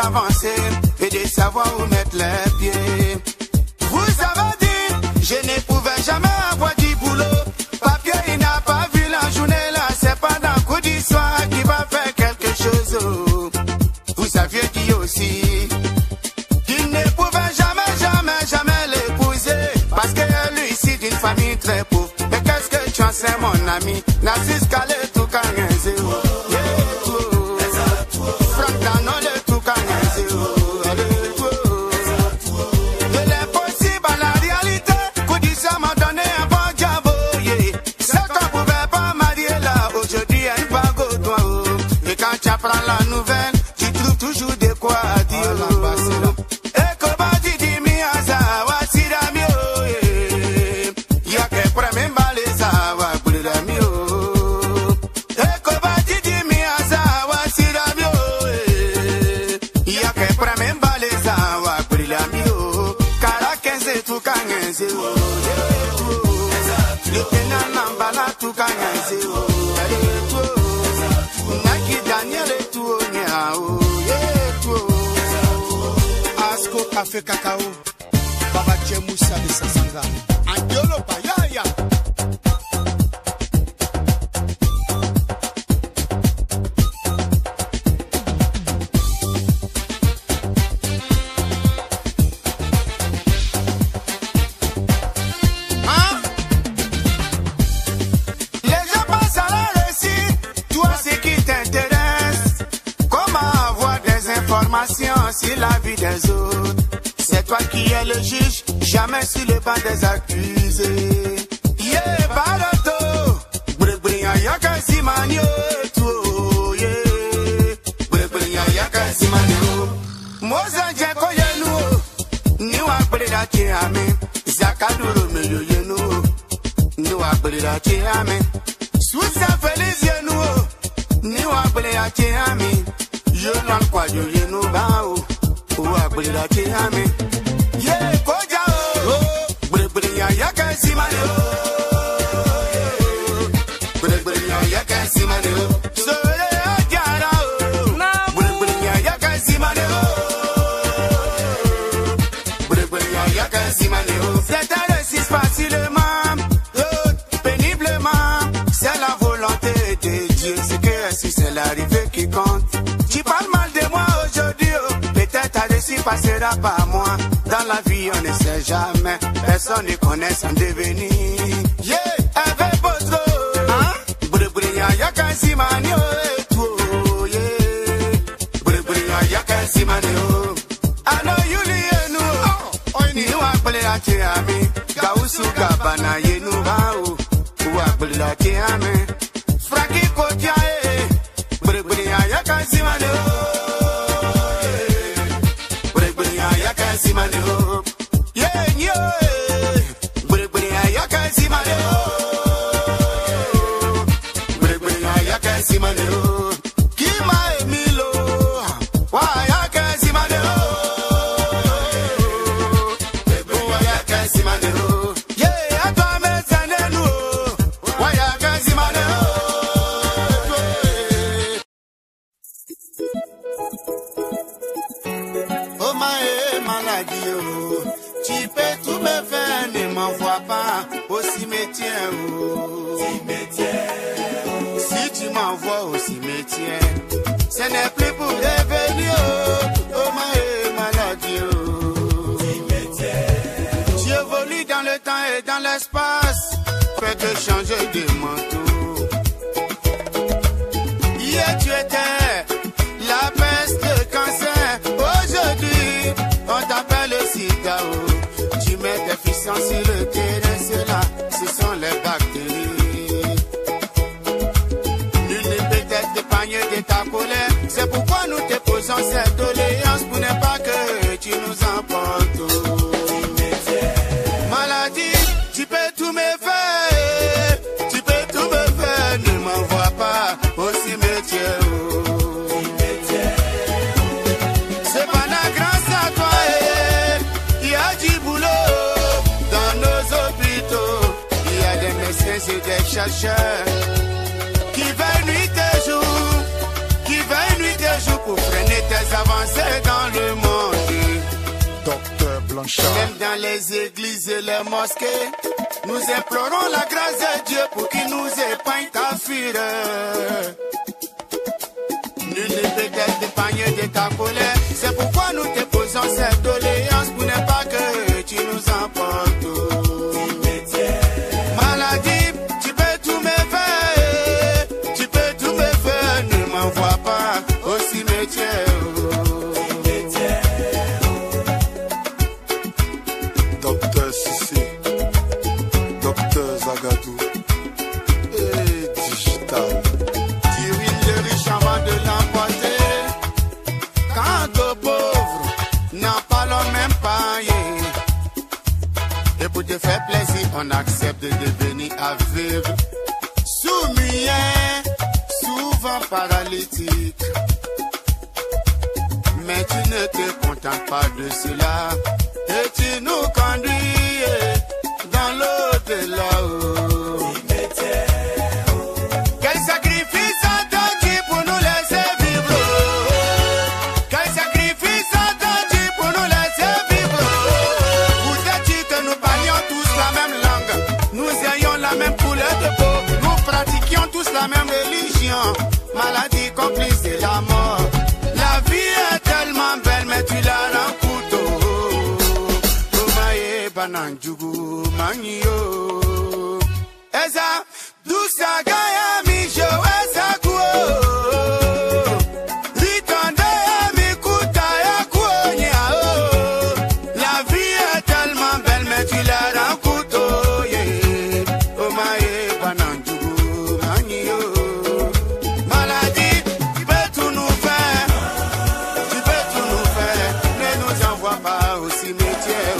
d'avancer et de savoir où mettre les pieds. Vous avez dit, je ne pouvais jamais avoir du boulot. Papier, il n'a pas vu la journée là, c'est pas dans le coup du soir qui va faire quelque chose. Vous saviez dire aussi qu'il ne pouvait jamais l'épouser parce qu'elle est ici d'une famille très pauvre. Mais qu'est-ce que tu en sais, mon ami? Narcisse Calais, tout quand prends la nouvelle, tu trouves toujours de quoi dire. Eko badi di miaza wasira mio, ya ke prame mbaleza wa kulira mio. Eko badi di miaza wasira mio, ya ke prame mbaleza wa kulira mio. Kara kenze tu kangenze, litena nambala tu kangenze. Café cacao, Baba Moussa de Sassanga, Andiolo Payaya. Les gens pensent à la réussite, toi ce qui t'intéresse, comment avoir des informations sur la vie des autres. C'est toi qui es le juge, jamais sur le banc des accusés. Yeah, barato, brebria yaka simanio tu, yeah, brebria yaka simanio. Moza jako yenu, niwa breda chiame, zakaduro meyo yenu, niwa breda chiame. Susa feliz yenu, niwa breda chiame, yolan kwa yenu bao. Breda chiame, yeah, koja oh, brebria yaka simanio, brebria yaka simanio. Sole ajara oh, brebria yaka simanio, brebria yaka simanio. C'est un récit facilement, péniblement, c'est la volonté de Dieu, c'est que ainsi c'est l'arrivée qui compte. Tu parles mal de moi aujourd'hui, peut-être ta récit passera par moi. Dans la vie on ne sait jamais, personne ne connaît son devenir. Yeah, avec votre brebria yaka simanio etu, yeah, brebria yaka simanio. Ano yuli yenu, ni wakbele ate ame, gausu gabana yenu bao, wakbele ate ame. Frankie Kotia brebria yaka simanio, brebria yaka simanio. Yeah, yeah, brebria yaka simanio, brebria yaka simanio. Kima Emilo, wa yaka simanio, brebria yaka simanio. Yeah, atwa mesanenu, wa yaka simanio. Oh ma maladie, oh. Tu peux tout me faire, ne m'envoie pas au cimetière. Oh. Si tu m'envoies au cimetière, ce n'est plus pour revenir. Oh ma maladie, oh. Tu évolues dans le temps et dans l'espace, fais que changer de manteau. Hier tu étais la peste, le cancer. Aujourd'hui, on t'appelle le sida. Tu mets des fissures sur le terrain, cela, ce sont les bactéries. Nul ne peut être épargné de ta colère. C'est pourquoi nous te posons cette doléance pour ne pas que tu nous emportes. Maladie, tu peux tout me faire. Tu peux tout me faire, ne m'envoie pas au cimetière. C'est des chercheurs qui veillent nuit et jour, pour freiner tes avancées dans Même dans les églises et les mosquées, nous implorons la grâce de Dieu pour qu'il nous épargne Kafir. Nul ne peut être épargné de ta colère. C'est pourquoi nous te posons cette doléance pour ne pas que tu nous emportes. Maladie, tu peux tout me faire. Tu peux tout me faire. Ne m'envoie pas au cimetière. Docteur Sissi, Docteur Zagadou et Digital. Dirige les riches avant de l'emporter. Quant aux pauvres, n'en parlons même pas. Et pour te faire plaisir, on accepte de devenir aveugle, sourd-muet, souvent paralytique. Mais tu ne te contentes pas de cela. Et tu nous conduis dans l'au-delà. Quel sacrifice attendu pour nous laisser vivre. Quel sacrifice attendu pour nous laisser vivre. Vous dites que nous parlions tous la même langue. Nous ayons la même couleur de peau. Nous pratiquions tous la même religion. Maladie complice de la mort. La vie est tellement belle mais tu la rends couteau. Bananjugu manyo Eza Dusa Gaya Mijo Eza Kuo Ritonde Mi Kuta Ya Kuonya. La vie est tellement belle mais tu la rends couteau. Oh maye Bananjugu manyo. Maladie, tu peux tout nous faire. Tu peux tout nous faire. Ne nous envoie pas au cimetière.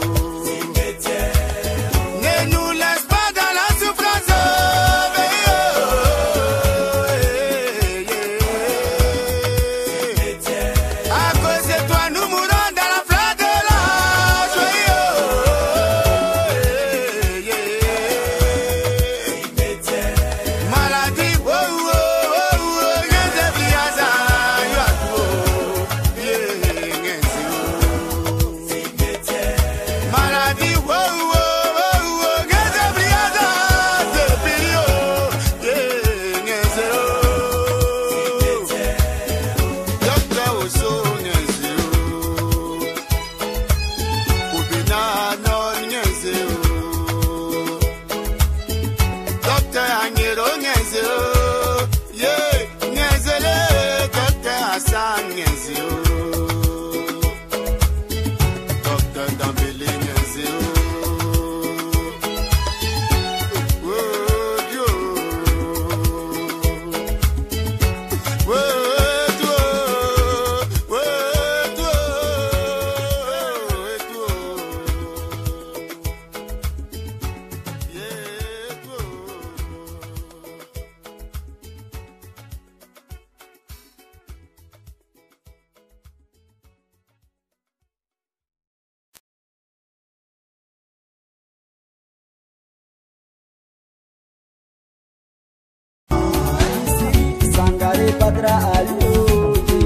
Padra Alioji,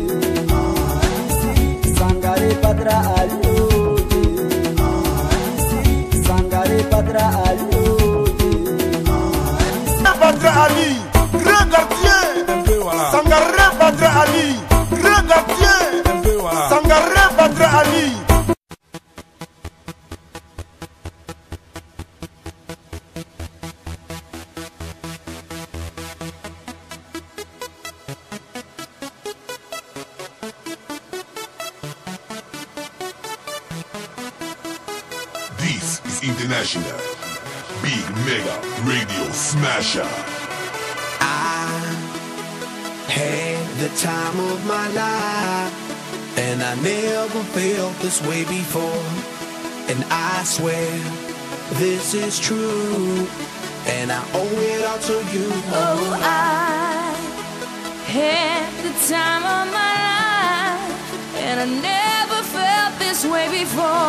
Sangare Padra Alioji, Sangare Padra Alioji. Padra Ali, grand gardien. Sangare Padra Ali, grand gardien. Sangare Padra Ali. This is International Big Mega Radio Smasher. I had the time of my life, and I never felt this way before. And I swear this is true, and I owe it all to you. Oh, I had the time of my life, and I never felt this way before.